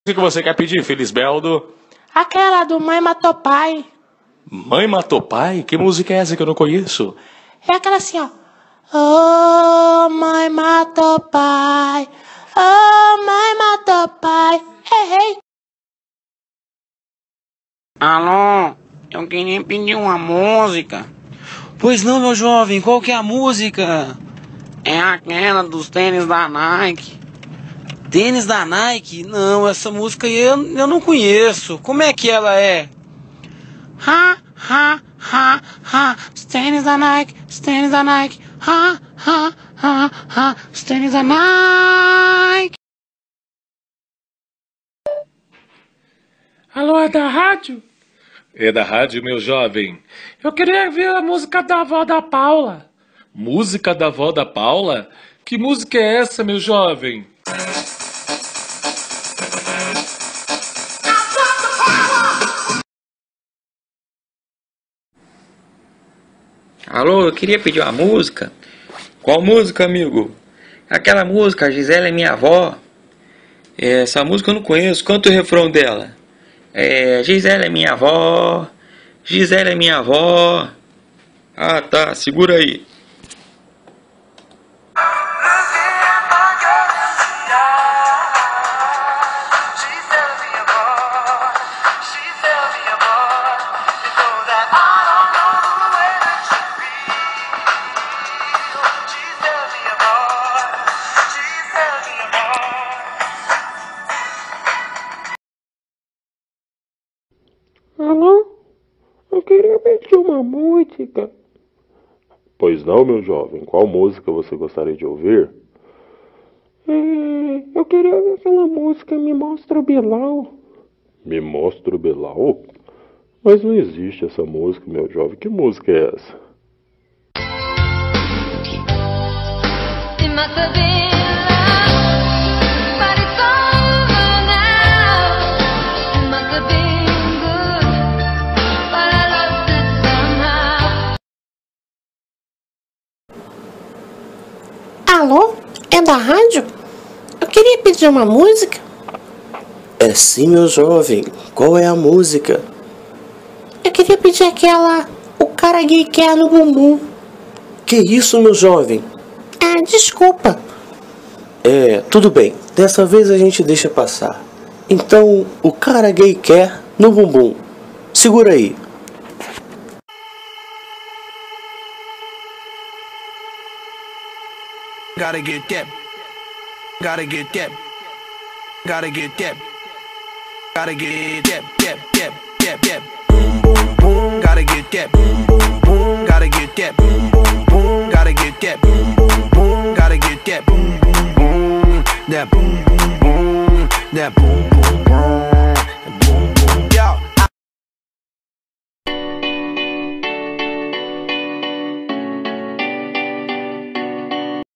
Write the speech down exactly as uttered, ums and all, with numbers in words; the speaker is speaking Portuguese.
O que você quer pedir, Felisbeldo? Aquela do Mãe Matou Pai. Mãe Matou Pai? Que música é essa que eu não conheço? É aquela assim, ó. Oh, mãe matou pai. Oh, mãe matou pai. Errei. Alô, eu queria pedir uma música. Pois não, meu jovem, qual que é a música? É aquela dos tênis da Nike. Tênis da Nike? Não, essa música aí eu, eu não conheço. Como é que ela é? Ha, ha, ha, ha. Os tênis da Nike, os tênis da Nike. Ha, ha, ha, ha. Os tênis da Nike. Alô, é da rádio? É da rádio, meu jovem. Eu queria ver a música da avó da Paula. Música da avó da Paula? Que música é essa, meu jovem? Alô, eu queria pedir uma música. Qual música, amigo? Aquela música, a Gisele é minha avó. É, essa música eu não conheço. Canta o refrão dela. É, Gisele é minha avó. Gisele é minha avó. Ah, tá. Segura aí. Alô? Eu queria pedir uma música. Pois não, meu jovem. Qual música você gostaria de ouvir? É, eu queria ver aquela música Me Mostra o Bilal. Me Mostra o Bilal? Mas não existe essa música, meu jovem. Que música é essa? Alô? É da rádio? Eu queria pedir uma música. É sim, meu jovem. Qual é a música? Eu queria pedir aquela O Cara Gay Quer no Bumbum. Que isso, meu jovem? Ah, desculpa. É, tudo bem. Dessa vez a gente deixa passar. Então, O Cara Gay Quer no Bumbum. Segura aí. Gotta get that. Gotta get that. Gotta get that. Gotta get that. That. That. That. That. Boom boom boom. Gotta get that. Boom boom boom. Gotta get that. Boom boom boom. Gotta get that. Boom boom boom. Gotta get that. Boom boom boom. That boom boom boom. That boom boom boom.